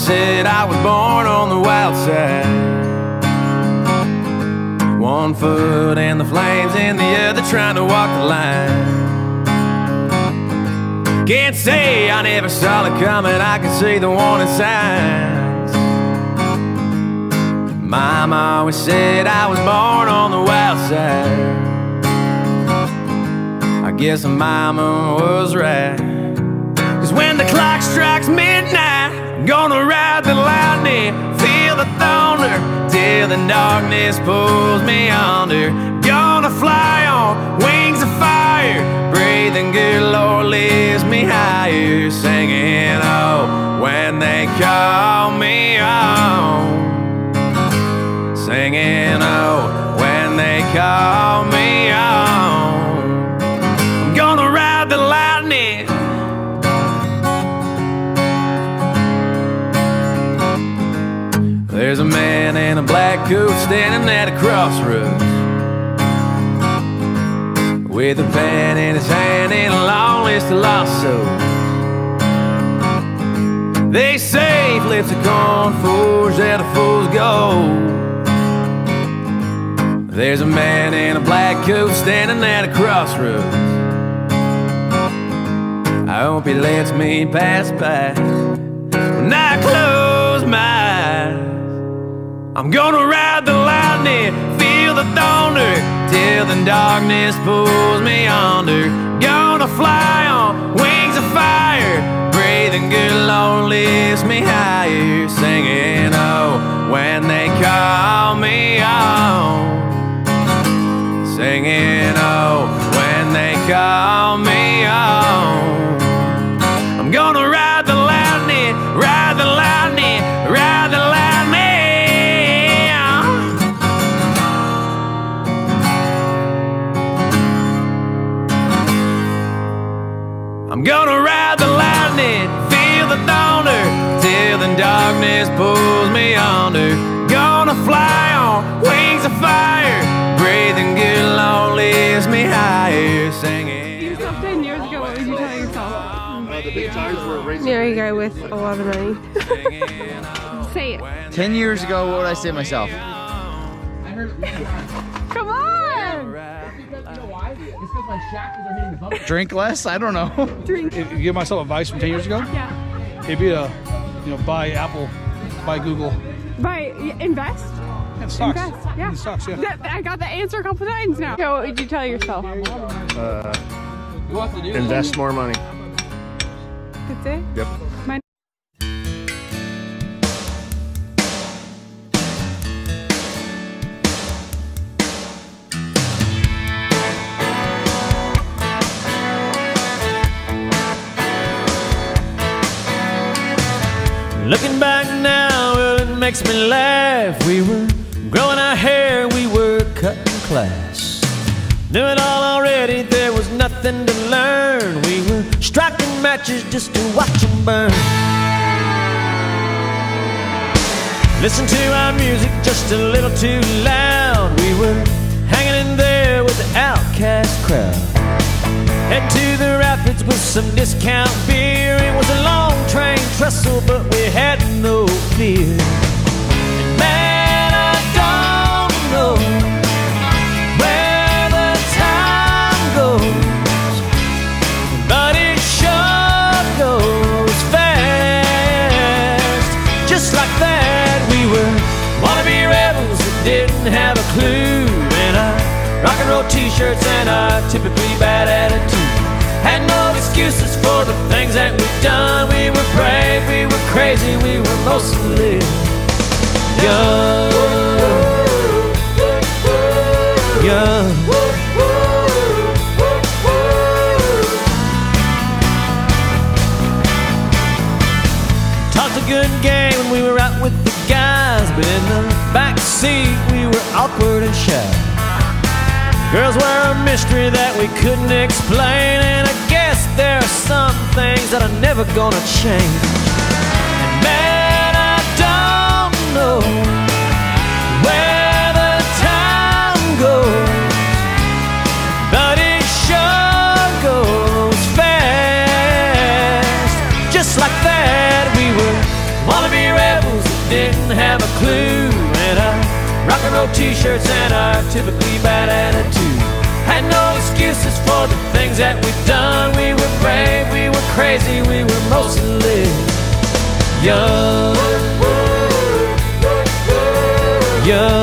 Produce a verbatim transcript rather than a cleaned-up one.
said I was born on the wild side. One foot in the flames and the other trying to walk the line. Can't say I never saw it coming, I could see the warning signs. Mama always said I was born on the wild side. I guess Mama was right, 'cause when the clock strikes midnight, I'm gonna ride the lightning, feel the thunder, till the darkness pulls me under. Gonna fly on wings of fire, breathing good, Lord lifts me higher. Singing, oh, when they call me home. Singing, oh, when they call me home. I'm gonna ride the lightning. There's a man in a black coat standing at a crossroads, with a pen in his hand and a long list of lost souls. They say flips a corn forge that a fool's gold. There's a man in a black coat standing at a crossroads. I hope he lets me pass by. When I close my eyes, I'm gonna ride the lightning, feel the thunder, till the darkness pulls me under. Gonna fly on wings of fire, breathing good, Lord lifts me higher. Singing, oh, when they call me home. Singing, oh, when they call me home. I'm gonna ride the lightning, ride the lightning, ride the lightning. I'm gonna ride the lightning, feel the thunder, till the darkness pulls me under. Gonna fly on wings of fire, breathing good, Lord lifts me higher. Singing. Yourself ten years ago, what would you tell yourself? Uh, the big times were raising. Marry a guy with a lot of money. Say it. Ten years ago, what would I say to myself? Come on! Drink less? I don't know. Drink. If you give myself advice from ten years ago, Yeah. it'd be a, you know, buy Apple, buy Google. Buy, invest? And stocks. Invest, yeah. And stocks, yeah. That, I got the answer a couple times now. So what would you tell yourself? Uh, invest more money. That's it? Yep. Mine. Looking back now, well, it makes me laugh. We were growing our hair, we were cutting class. Knew it all already, there was nothing to learn. We were striking matches just to watch them burn. Listen to our music just a little too loud. We were hanging in there with the outcast crowd. Head to the rapids with some discount beer. It was a long train trestle, but we had no fear. And man, I don't know where the time goes, but it sure goes fast. Just like that, we were wannabe rebels that didn't have a clue. And our rock and roll t-shirts and our typically bad attitude. Had no excuses for the things that we've done. We were brave, we were crazy, we were mostly young. Young. Talked a good game when we were out with the guys, but in the back seat we were awkward and shy. Girls were a mystery that we couldn't explain, and I guess there are some things that are never gonna change. And man, I don't know where the time goes, but it sure goes fast. Just like that, we were wannabe ready. didn't have a clue, and our rock and roll t-shirts and our typically bad attitude. Had no excuses for the things that we've done. We were brave, we were crazy, we were mostly young. Young.